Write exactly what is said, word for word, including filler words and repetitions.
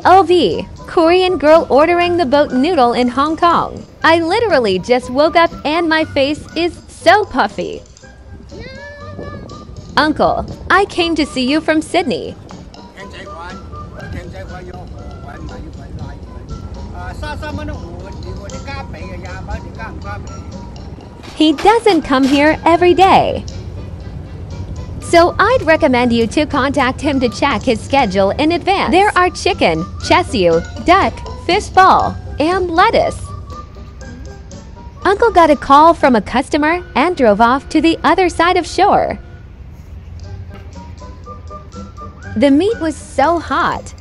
O V, Korean girl ordering the boat noodle in Hong Kong. I literally just woke up and my face is so puffy. Uncle, I came to see you from Sydney. He doesn't come here every day. So I'd recommend you to contact him to check his schedule in advance. There are chicken, chassis, duck, fish ball, and lettuce. Uncle got a call from a customer and drove off to the other side of shore. The meat was so hot,